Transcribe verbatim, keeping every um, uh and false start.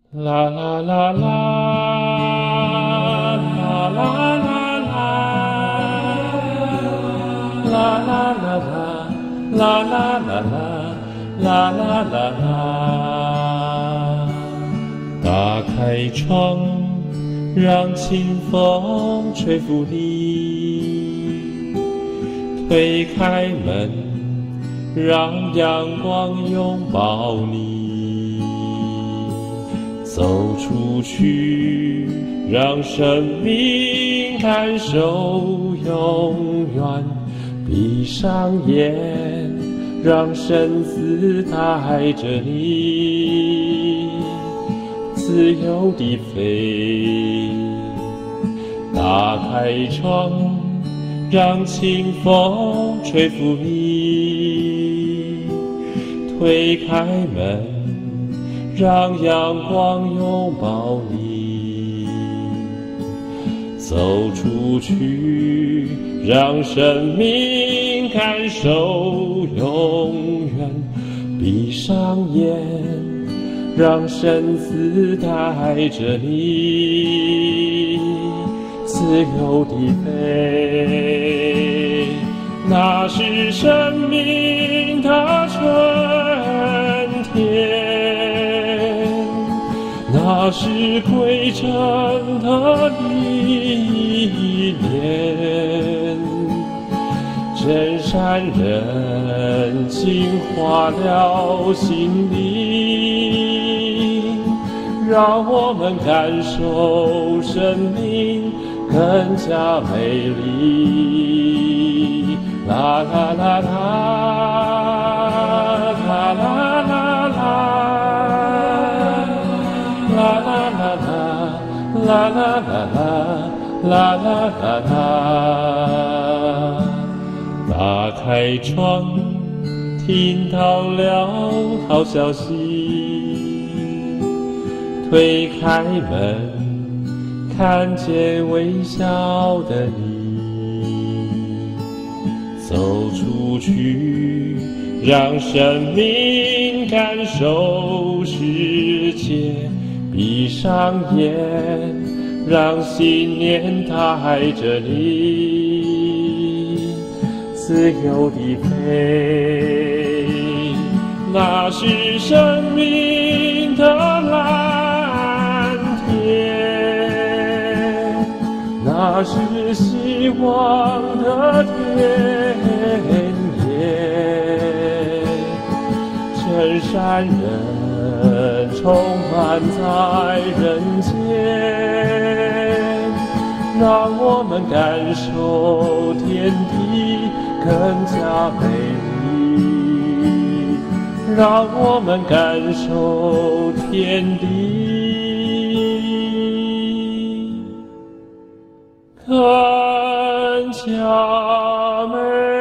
啦啦啦啦，啦啦啦啦，啦啦啦啦，啦啦啦啦，啦啦啦啦。打开窗，让清风吹拂你；推开门，让阳光拥抱你。走出去，让生命感受永远。闭上眼，让生死带着你自由地飞。打开窗，让清风吹拂你；推开门，让阳光拥抱你。走出去，让生命感受永远。闭上眼，让生死带着你自由地飞。那是生命的春天，那是归程的一年。真善人净化了心灵，让我们感受生命更加美丽。啦啦啦啦，啦啦啦啦，啦啦啦啦，啦啦啦啦，啦啦啦啦。打开窗，听到了好消息；推开门，看见微笑的你。走出去，让生命感受世界。闭上眼，让信念带着你自由地飞。那是生命的蓝天，那是希望的田野。真善人充满在人间，让我们感受天地更加美丽，让我们感受天地更加美丽。